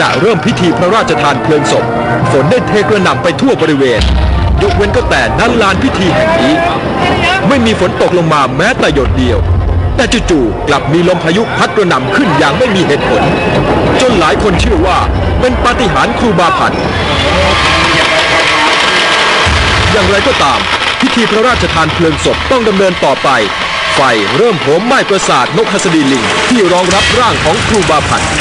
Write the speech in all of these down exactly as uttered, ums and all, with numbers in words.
ณะเริ่มพิธีพระราชทานเพลิงศพฝนได้เทกระหน่ำไปทั่วบริเวณยกเว้นก็แต่ณลานพิธีแห่งนี้ไม่มีฝนตกลงมาแม้แต่หยดเดียวแต่จู่ๆกลับมีลมพายุพัดกระหน่ำขึ้นอย่างไม่มีเหตุผลจนหลายคนเชื่อว่าเป็นปาฏิหาริย์ครูบาพันธ์อย่างไรก็ตามพิธีพระราชทานเพลิงศพต้องดำเนินต่อไปไฟเริ่มโหมไหม้ปราสาทนกหัสดีลิงที่รองรับร่างของครูบาพันธ์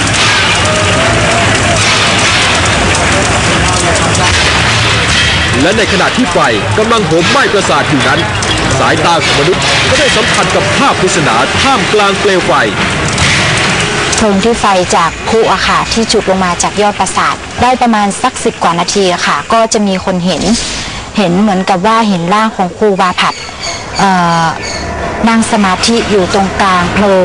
และในขณะที่ไฟกำลังโหมไหม้ปราสาทอยู่นั้นสายตาของมนุษย์ก็ได้สัมผัสกับภาพปริศนาท่ามกลางเปลวไฟเพลิงที่ไฟจากพลุอะค่ะที่จุดลงมาจากยอดปราสาทได้ประมาณสักสิบกว่านาทีอะค่ะก็จะมีคนเห็นเห็นเหมือนกับว่าเห็นร่างของครูบาพันธ์นั่งสมาธิอยู่ตรงกลางเพลิง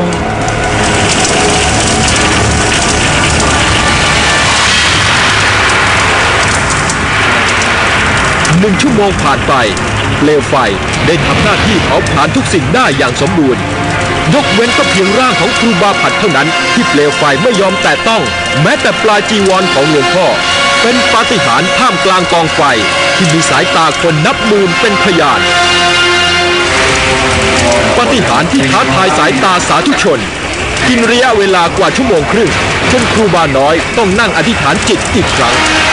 หนึ่งชั่วโมงผ่านไปเปลวไฟได้ทำหน้าที่เผาผลาญทุกสิ่งได้อย่างสมบูรณ์ยกเว้นก็เพียงร่างของครูบาพันธ์เท่านั้นที่เปลวไฟไม่ยอมแตะต้องแม้แต่ปลายจีวรของหลวงพ่อเป็นปาฏิหาริย์ท่ามกลางกองไฟที่มีสายตาคนนับหมื่นเป็นพยานปาฏิหาริย์ที่ท้าทายสายตาสาธุชนกินระยะเวลากว่าชั่วโมงครึ่งจนครูบาน้อยต้องนั่งอธิษฐานจิตอีกครั้ง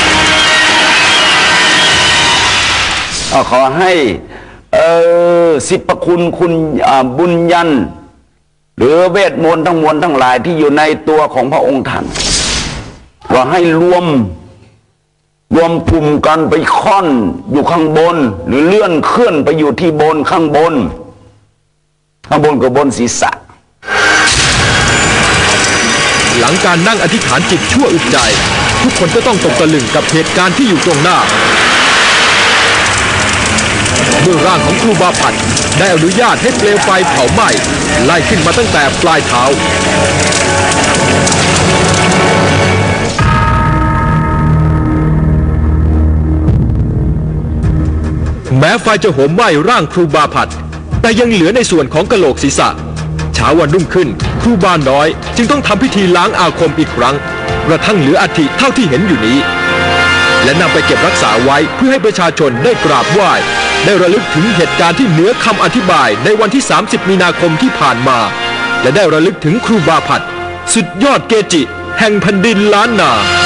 ขอให้เออสิบคุณคุณบุญยันหรือเวทมนต์ทั้งมวลทั้งหลายที่อยู่ในตัวของพระองค์ท่านก็ให้รวมรวมกลุ่มกันไปค่อนอยู่ข้างบนหรือเลื่อนเคลื่อนไปอยู่ที่บนข้างบนข้างบนกับบนศีรษะหลังการนั่งอธิษฐานจิตชั่วอึดใจทุกคนก็ต้องตกตะลึงกับเหตุการณ์ที่อยู่ตรงหน้าเมื่อร่างของครูบาพันธ์ได้อนุญาตให้เปลวไฟเผาไหม้ไล่ขึ้นมาตั้งแต่ปลายเท้าแม้ไฟจะโหมไหม้ร่างครูบาพันธ์แต่ยังเหลือในส่วนของกะโหลกศีรษะเช้าวันรุ่งขึ้นครูบาน้อยจึงต้องทำพิธีล้างอาคมอีกครั้งกระทั่งเหลืออัฐิเท่าที่เห็นอยู่นี้และนำไปเก็บรักษาไว้เพื่อให้ประชาชนได้กราบไหว้ได้ระลึกถึงเหตุการณ์ที่เหนือคำอธิบายในวันที่สามสิบมีนาคมที่ผ่านมาและได้ระลึกถึงครูบาพันธ์สุดยอดเกจิแห่งแผ่นดินล้านนา